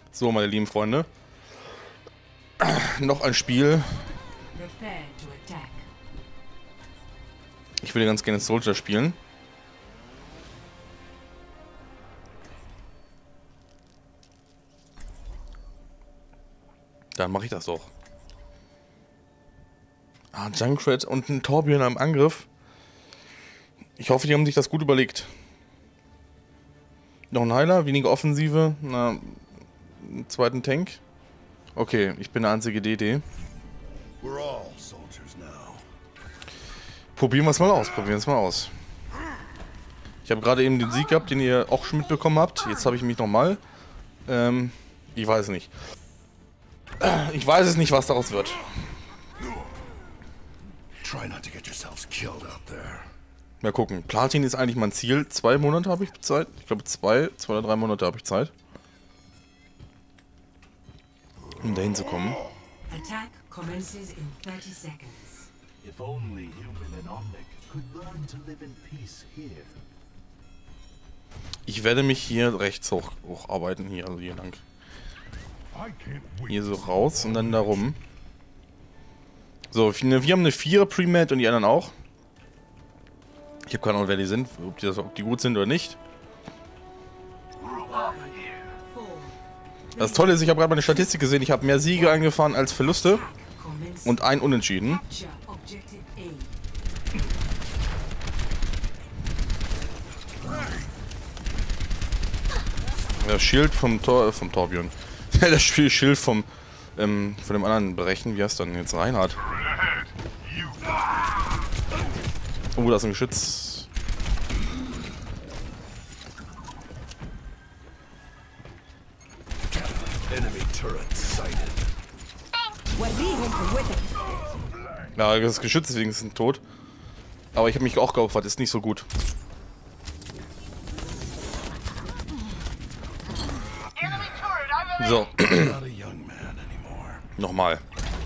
So, meine lieben Freunde. Noch ein Spiel. Ich würde ganz gerne Soldier spielen. Dann mache ich das doch. Ah, Junkrat und ein Torbjörn am Angriff. Ich hoffe, die haben sich das gut überlegt. Noch ein Heiler, weniger Offensive. Na, einen zweiten Tank. Okay, ich bin der einzige DD. Probieren wir es mal aus, Ich habe gerade eben den Sieg gehabt, den ihr auch schon mitbekommen habt. Jetzt habe ich mich nochmal. Ich weiß es nicht. Ich weiß es nicht, was daraus wird. Mal gucken. Platin ist eigentlich mein Ziel. 2 Monate habe ich Zeit. Ich glaube 2 oder 3 Monate habe ich Zeit. Um dahin zu kommen. Attack commences in 30 seconds. If only human and Omnic could learn to live in peace here. Ich werde mich hier rechts hocharbeiten, hier, also hier lang. Hier so raus und dann da rum. So, wir haben eine 4er Pre-Med und die anderen auch. Ich habe keine Ahnung, wer die sind, ob die gut sind oder nicht. Das Tolle ist, ich habe gerade meine Statistik gesehen, ich habe mehr Siege eingefahren als Verluste und ein Unentschieden. Das Schild vom Torbjörn. Das Schild von dem anderen berechnen. Wie heißt dann jetzt? Reinhard. Oh, da ist ein Geschütz. Ja, das Geschütz ist wenigstens tot. Aber ich habe mich auch geopfert, ist nicht so gut. So. Nochmal.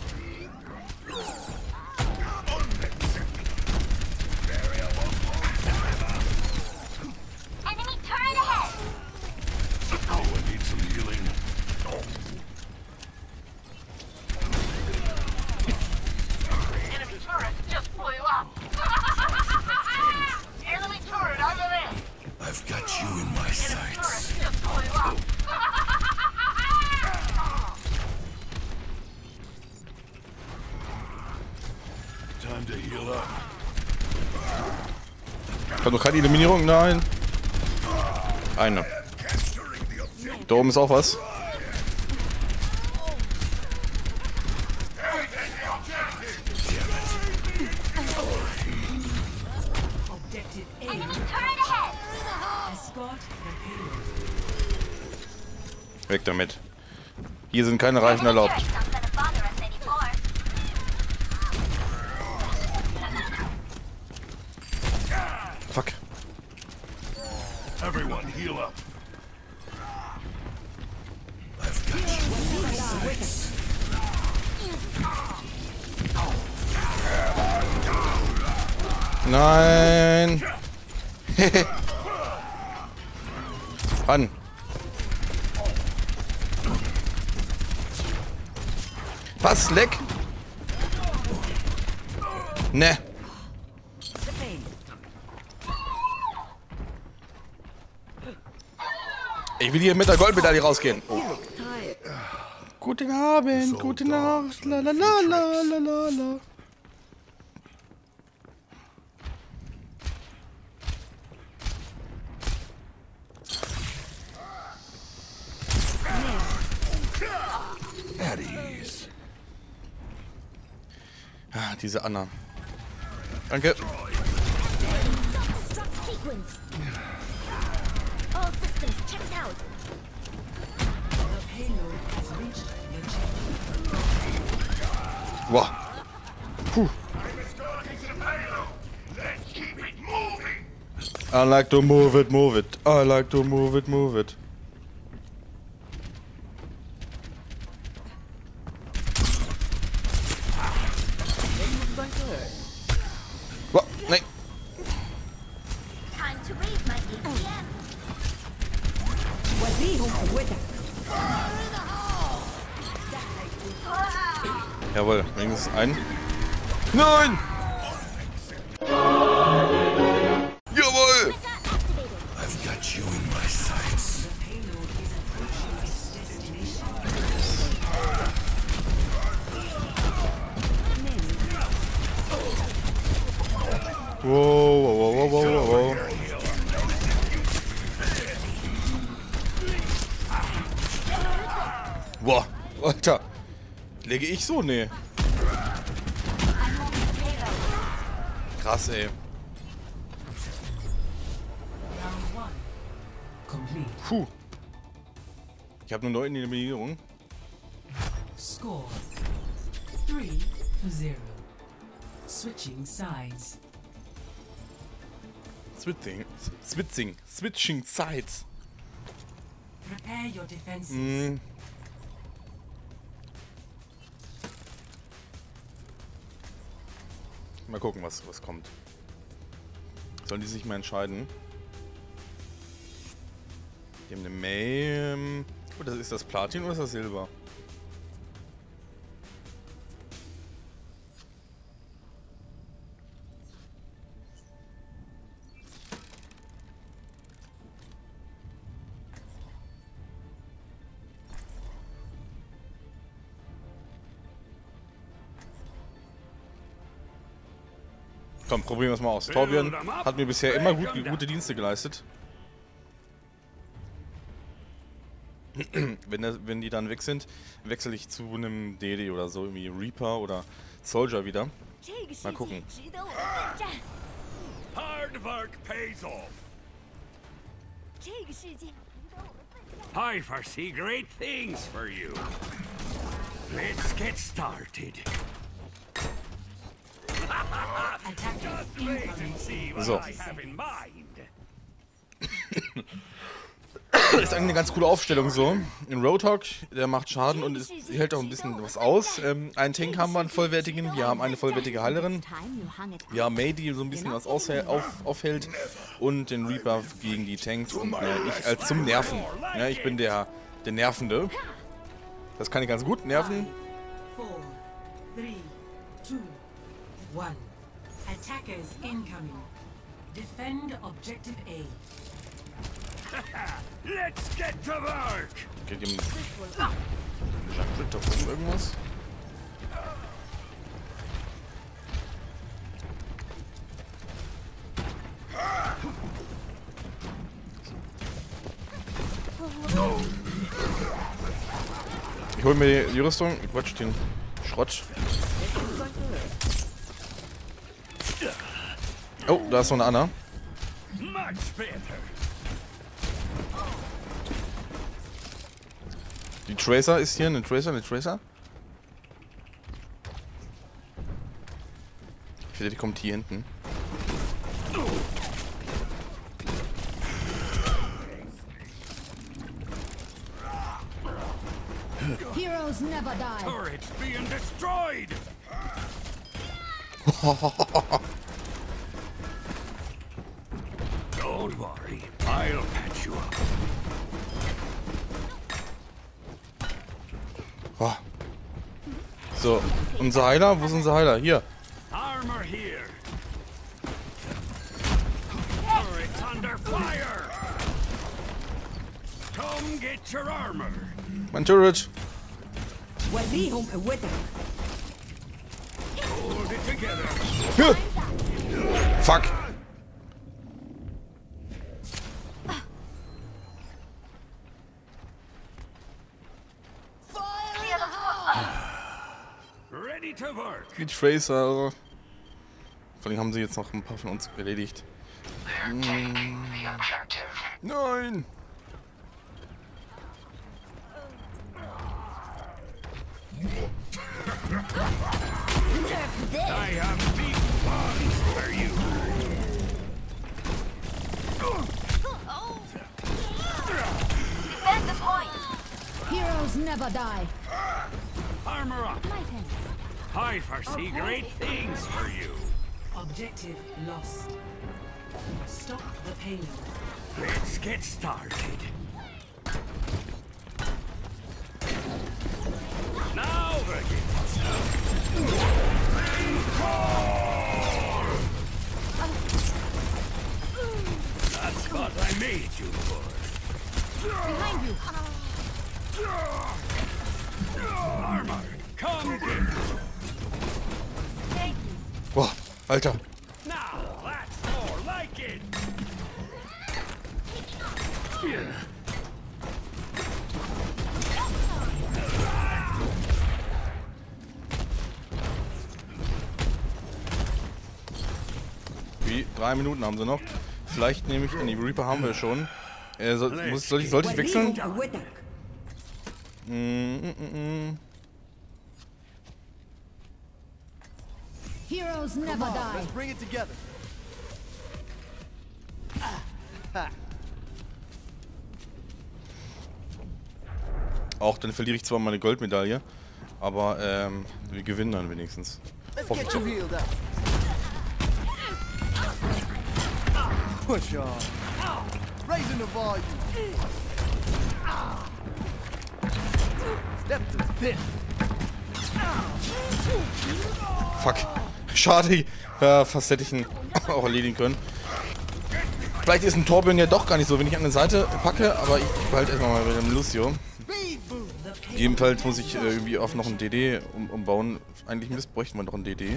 I've got you in my sights. Time to heal up. Kommt noch keine Eliminierung? Nein. Eine. Da oben ist auch was. Weg damit. Hier sind keine Reifen erlaubt. Fuck. Everyone heal up. I've got you in my sights. Nein. An. Was? Leck? Ne. Ich will hier mit der Goldmedaille rausgehen. Oh. Guten Abend, gute Nacht, la la la la la la la. At ease. Ah, diese Anna. Danke. Wow. Puh. I like to move it, move it. I like to move it, move it. Wow, nein. Time to raise my ATM. وزيهم قوتك. Jawohl, wenigstens ein. Nein! Jawohl! I've got you in my sights. The payload is approaching its destination. Wow, wow, wow, wow, wow, wow. Boah, Alter. Lege ich so? Nee. Krass, ey. Round 1 complete. Puh. Ich habe eine neue Eliminierung. Score 3-0. Switching sides. Switching sides. Prepare your defenses. Mal gucken, was kommt. Sollen die sich mal entscheiden? Die haben eine May. Oh, ist das Platin oder ist das Silber? Komm, probieren wir es mal aus. Torbjörn hat mir bisher immer gute Dienste geleistet. Wenn die dann weg sind, wechsle ich zu einem DD oder so, irgendwie Reaper oder Soldier wieder. Mal gucken. Hard work pays off. I foresee great things for you. Let's get started. Attackers incoming. See what So. I have in mind. Ist eigentlich eine ganz coole Aufstellung so. Ein Roadhog, der macht Schaden und hält auch ein bisschen was aus. Einen Tank haben wir, einen vollwertigen. Wir haben eine vollwertige Heilerin. Wir haben May, die so ein bisschen was aufhält. Und den Reaper gegen die Tanks. Und ich als zum Nerven. Ja, ich bin der Nervende. Das kann ich ganz gut. Nerven. 4, 3, 2, 1. Attackers incoming. Defend objective A. Let's get to work. Okay, die haben da oben irgendwas. Ich hol mir die Rüstung. Quatsch, den Schrott. Oh, da ist noch eine Anna. Much better. Die Tracer ist hier, eine Tracer. Ich finde, die kommt hier hinten. Heroes never die. Turrets being destroyed. Don't worry, I'll patch you up. Oh. So, unser Heiler, wo ist unser Heiler? Hier. Armor here. Turrets under fire. Come get your armor. Mein Turret. وريهم قوتك. Hold it together. Hier. Fuck. Ready to work. Die Tracer. Vor allem haben sie jetzt noch ein paar von uns erledigt. Nein. I have big plans for you. Defend the point. Heroes never die. Armor up. My thanks. I foresee great things for you. Objective lost. Stop the payload. Let's get started. Now begin. you for? Behind you. Armor, come get Thank you. Boah, Alter. now. That's more like it. Wie? 3 Minuten haben sie noch. Vielleicht nehme ich... Die Reaper haben wir schon. Sollte ich wechseln? Heroes never die. Bring it together. Auch dann verliere ich zwar meine Goldmedaille, aber wir gewinnen dann wenigstens. Let's Hoffe get ich. you healed up. Push on. Raising the volume. Step to this. Fuck. Schade. Ja, fast hätte ich ihn auch erledigen können. Vielleicht ist ein Torbjörn ja doch gar nicht so, wenn ich an der Seite packe, aber ich behalte erstmal mal mit dem Lucio. Speed boost. Jedenfalls muss ich irgendwie auf noch ein DD umbauen. Eigentlich bräuchte man doch ein DD.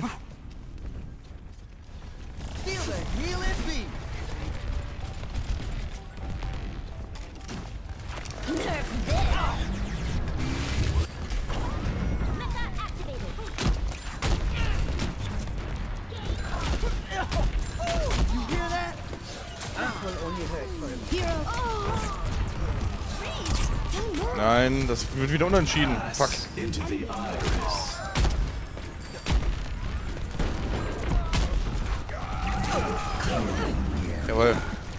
Feel the healing beat. You hear that? That's gonna on your head. Hero. Nein, das wird wieder unentschieden. Fuck. Into the iris. Jawohl.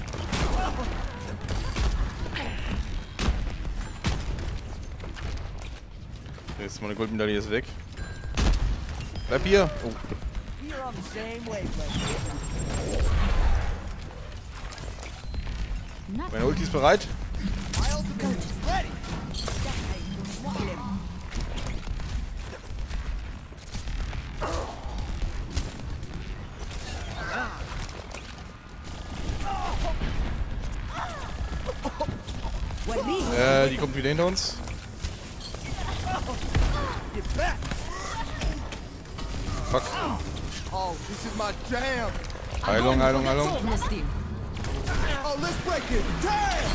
Jetzt meine Goldmedaille ist weg. Bleib hier. Oh. We're on the same wavelength. Meine Ulti ist bereit. My ultimate is ready. Die kommt wieder hinter uns. Get back. Fuck. Oh, this is my jam. Heilung, Heilung, Heilung. Oh, let's break it. Damn.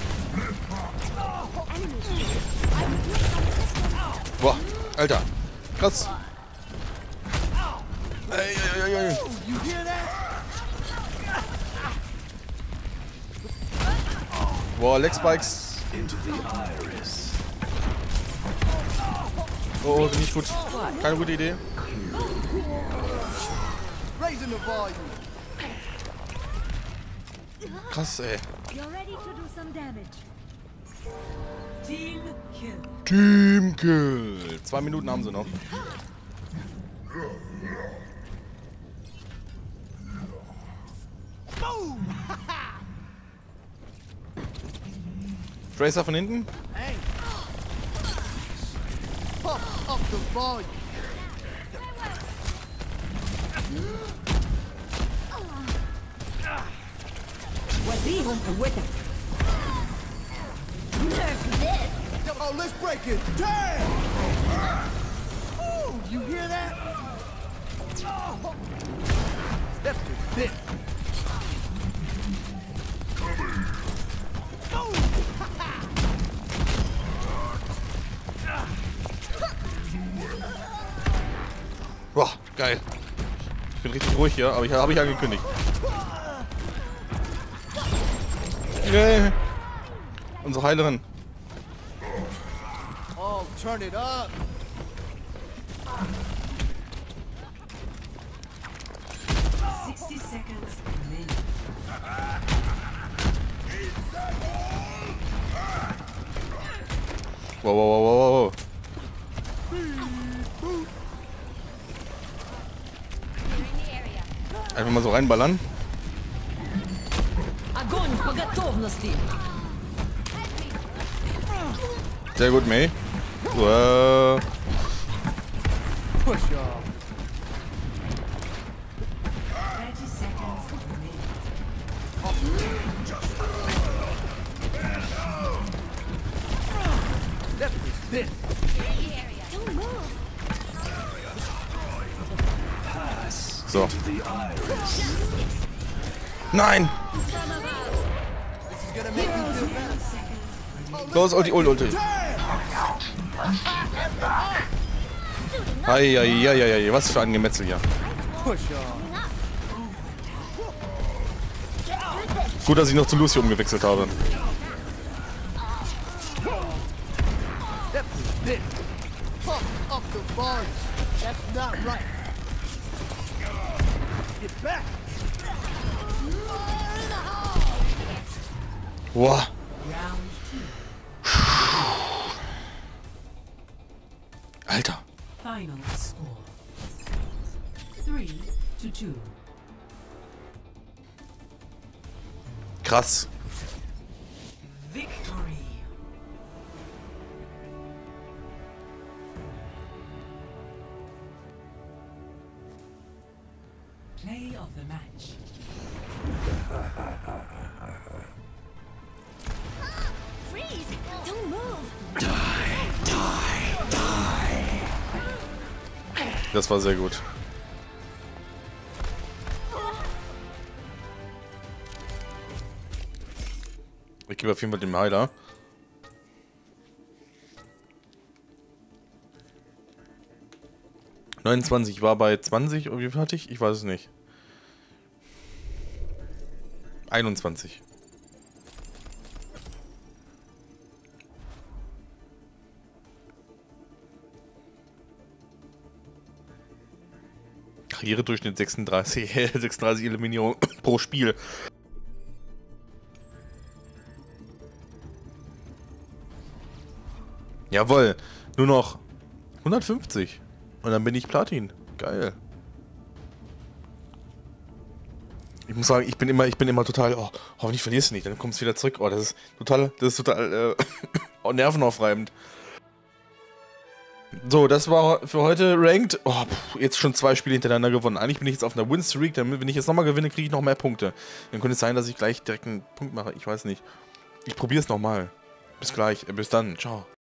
Boah, Alter. Krass. Ey, ey, ey, ey. You hear that? Boah, Leg Spikes. Into the iris. Oh, nicht gut. Keine gute Idee. Raising the volume. Krass, ey. You're ready to do some damage. Team kill. Teamkill. 2 Minuten haben sie noch. Boom. Tracer von hinten. Hey. Pump up the volume. Oh, let's break it. Damn. Oh, you hear that? Oh. Step to this. Boah, geil. Ich bin richtig ruhig hier, aber habe ich angekündigt. Yeah. Unsere Heilerin. Oh, turn it up. Seconds remaining. Wow, wow, wow, wow, wow. Einfach mal so reinballern. Огонь по готовности. Sehr gut, May. Wow. Push off. 30 seconds remaining. So. Nein! Los, Ulti, Ulti. Eieieiei, was für ein Gemetzel hier. Gut, dass ich noch zu Lucy umgewechselt habe. Wow. Alter. Final score 3-2. Krass. Victory. Play of the match. Freeze! Don't move! Das war sehr gut. Ich gebe auf jeden Fall den Heiler. Ich war bei 20 oder wie viel hatte ich? Ich weiß es nicht. 21. Karrieredurchschnitt 36, 36 Eliminierung pro Spiel. Jawohl, nur noch 150 und dann bin ich Platin. Geil. Ich muss sagen, ich bin immer total, oh, hoffentlich verlierst du nicht, dann kommst du wieder zurück. Oh, das ist total nervenaufreibend. So, das war für heute Ranked. Oh, jetzt schon 2 Spiele hintereinander gewonnen. Eigentlich bin ich jetzt auf einer Win-Streak, damit, wenn ich jetzt nochmal gewinne, kriege ich noch mehr Punkte. Dann könnte es sein, dass ich gleich direkt einen Punkt mache. Ich weiß nicht. Ich probiere es nochmal. Bis gleich. Bis dann. Ciao.